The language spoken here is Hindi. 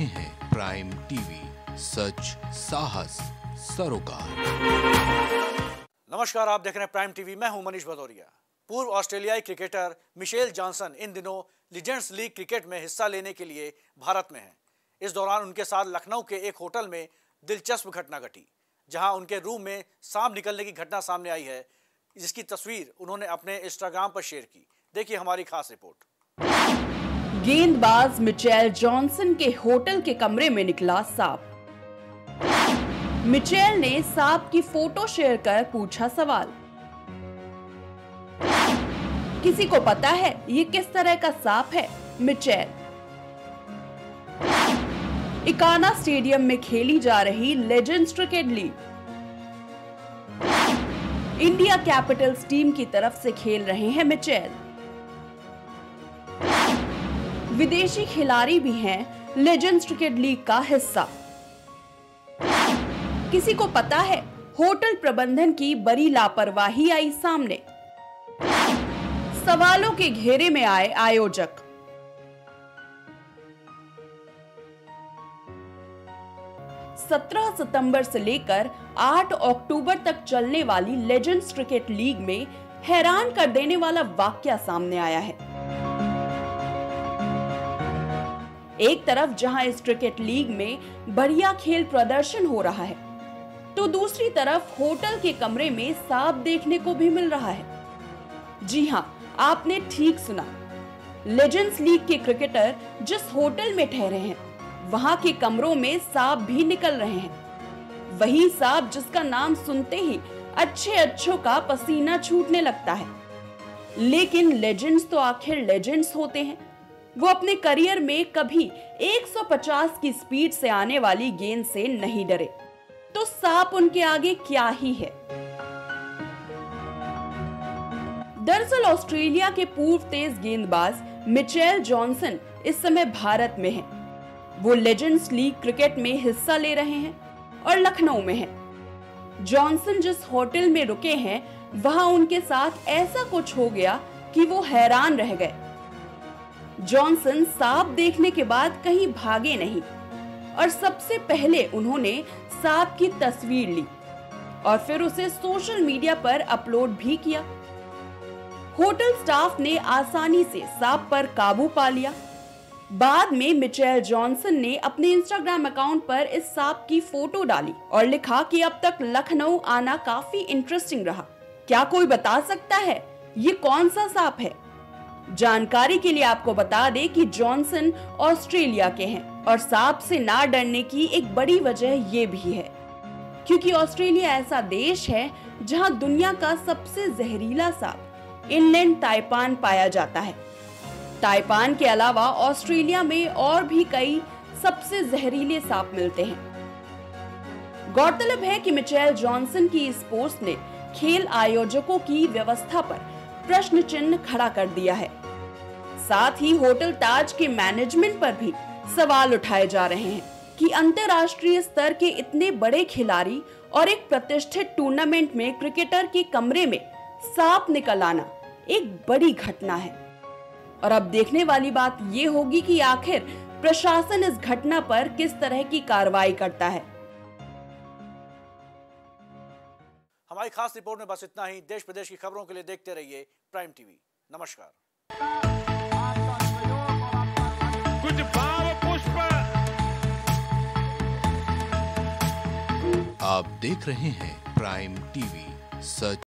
रहे हैं प्राइम टीवी, सच साहस सरोकार। नमस्कार, आप देख रहे हैं प्राइम टीवी। मैं हूं मनीष भदौरिया। पूर्व ऑस्ट्रेलियाई क्रिकेटर मिशेल जॉनसन इन दिनों लीजेंड्स लीग क्रिकेट में हिस्सा लेने के लिए भारत में हैं। इस दौरान उनके साथ लखनऊ के एक होटल में दिलचस्प घटना घटी, जहां उनके रूम में सांप निकलने की घटना सामने आई है, जिसकी तस्वीर उन्होंने अपने इंस्टाग्राम पर शेयर की। देखिए हमारी खास रिपोर्ट। गेंदबाज मिचेल जॉनसन के होटल के कमरे में निकला सांप। मिचेल ने सांप की फोटो शेयर कर पूछा सवाल, किसी को पता है ये किस तरह का सांप है? मिचेल। इकाना स्टेडियम में खेली जा रही legends cricket league, India Capitals team की तरफ से खेल रहे हैं मिचेल। विदेशी खिलाड़ी भी हैं लेजेंड्स क्रिकेट लीग का हिस्सा। किसी को पता है? होटल प्रबंधन की बड़ी लापरवाही आई सामने। सवालों के घेरे में आए आयोजक। सितंबर से लेकर 8 अक्टूबर तक चलने वाली लेजेंड्स क्रिकेट लीग में हैरान कर देने वाला वाकया सामने आया है। एक तरफ जहां इस क्रिकेट लीग में बढ़िया खेल प्रदर्शन हो रहा है, तो दूसरी तरफ होटल के कमरे में सांप देखने को भी मिल रहा है। जी हां, आपने ठीक सुना। लेजेंड्स लीग के क्रिकेटर जिस होटल में ठहरे हैं, वहां के कमरों में सांप भी निकल रहे हैं। वही सांप जिसका नाम सुनते ही अच्छों का पसीना छूटने लगता है। लेकिन लेजेंड्स तो आखिर लेजेंड्स होते हैं। वो अपने करियर में कभी 150 की स्पीड से आने वाली गेंद से नहीं डरे, तो सांप उनके आगे क्या ही है। दरअसल ऑस्ट्रेलिया के पूर्व तेज गेंदबाज मिचेल जॉनसन इस समय भारत में हैं। वो लेजेंड्स लीग क्रिकेट में हिस्सा ले रहे हैं और लखनऊ में हैं। जॉनसन जिस होटल में रुके हैं, वहां उनके साथ ऐसा कुछ हो गया कि वो हैरान रह गए। जॉनसन सांप देखने के बाद कहीं भागे नहीं और सबसे पहले उन्होंने सांप की तस्वीर ली और फिर उसे सोशल मीडिया पर अपलोड भी किया। होटल स्टाफ ने आसानी से सांप पर काबू पा लिया। बाद में मिचेल जॉनसन ने अपने इंस्टाग्राम अकाउंट पर इस सांप की फोटो डाली और लिखा कि अब तक लखनऊ आना काफी इंटरेस्टिंग रहा। क्या कोई बता सकता है ये कौन सा सांप है? जानकारी के लिए आपको बता दें कि जॉनसन ऑस्ट्रेलिया के हैं और सांप से ना डरने की एक बड़ी वजह ये भी है क्योंकि ऑस्ट्रेलिया ऐसा देश है जहां दुनिया का सबसे जहरीला सांप इनलैंड ताइपान पाया जाता है। ताइपान के अलावा ऑस्ट्रेलिया में और भी कई सबसे जहरीले सांप मिलते हैं। गौरतलब है कि मिचेल जॉनसन की इस पोस्ट ने खेल आयोजकों की व्यवस्था पर प्रश्न चिन्ह खड़ा कर दिया है। साथ ही होटल ताज के मैनेजमेंट पर भी सवाल उठाए जा रहे हैं कि अंतर्राष्ट्रीय स्तर के इतने बड़े खिलाड़ी और एक प्रतिष्ठित टूर्नामेंट में क्रिकेटर के कमरे में सांप निकल आना एक बड़ी घटना है। और अब देखने वाली बात ये होगी कि आखिर प्रशासन इस घटना पर किस तरह की कार्रवाई करता है। हमारी खास रिपोर्ट में बस इतना ही। देश प्रदेश की खबरों के लिए देखते रहिए प्राइम टीवी। नमस्कार। कुछ भाव पुष्प। आप देख रहे हैं प्राइम टीवी, सच